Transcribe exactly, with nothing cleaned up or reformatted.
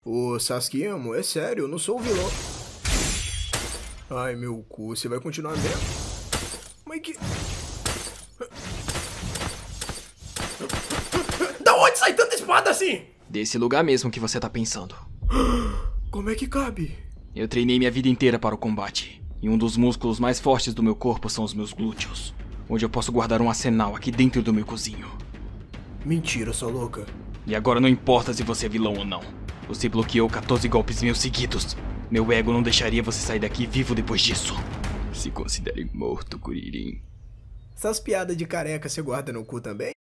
Ô, Sasuke-amo, é sério, eu não sou o vilão. Ai, meu cu, você vai continuar mesmo? Mas que... Da onde sai tanta espada assim? Desse lugar mesmo que você tá pensando. Como é que cabe? Eu treinei minha vida inteira para o combate. E um dos músculos mais fortes do meu corpo são os meus glúteos. Onde eu posso guardar um arsenal aqui dentro do meu cozinho. Mentira, sua louca. E agora não importa se você é vilão ou não. Você bloqueou quatorze golpes meus seguidos. Meu ego não deixaria você sair daqui vivo depois disso. Se considere morto, Kuririn. Essas piadas de careca você guarda no cu também?